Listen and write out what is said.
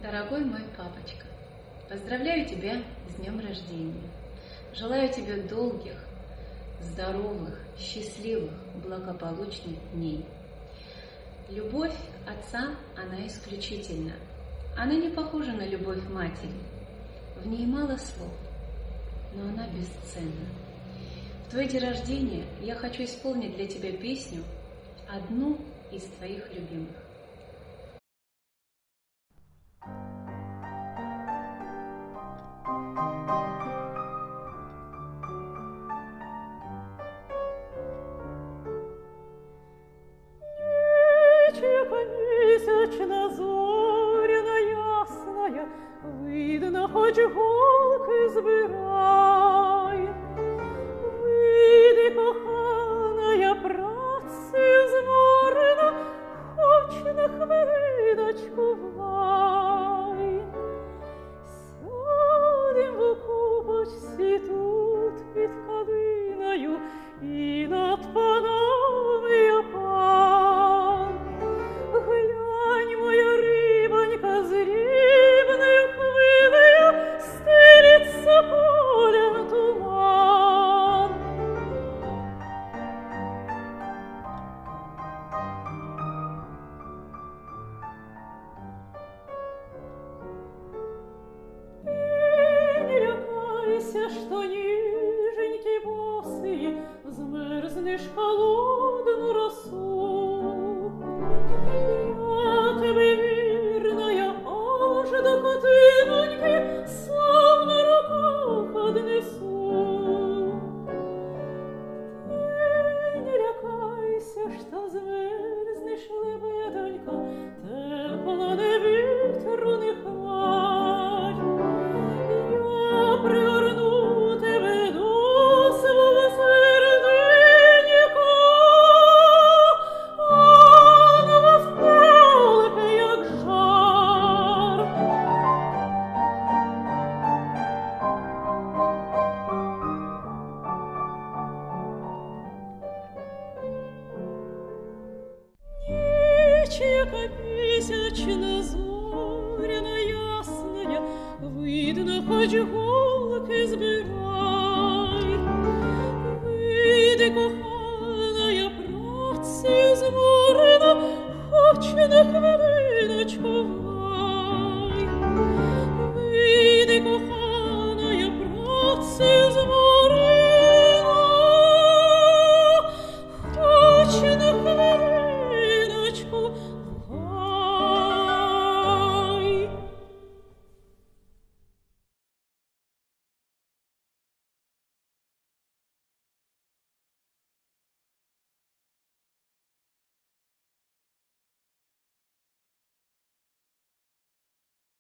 Дорогой мой папочка, поздравляю тебя с днем рождения. Желаю тебе долгих, здоровых, счастливых, благополучных дней. Любовь отца, она исключительна. Она не похожа на любовь матери. В ней мало слов, но она бесценна. В твой день рождения я хочу исполнить для тебя песню, одну из твоих любимых. Месячна зоряна ясная, видно, хоч голки збирай. Вийди, коханая, працею зморена, хоч на хвилиночку вай. Сядем в купочці тут під калиною, і над паном я пан. Глянь, моя рибонька, з рівною хвилею стелиться полем туман. Ты не лякайся, что ниженький босый змерзнеш холодну росу. Я тебе, вірная, аж до котиноньки сам на руках однесу. Ти не лякайся, що змерзнеш, лебедонька, тепло не вітру не хваль. Я пригорну тебе до свого серденька, а навколо як жар. Ніч, яка місячна зоряна ясная, видно, хоч голки збирай. Вийди, коханая, працею зморена, хоч на хвилиночку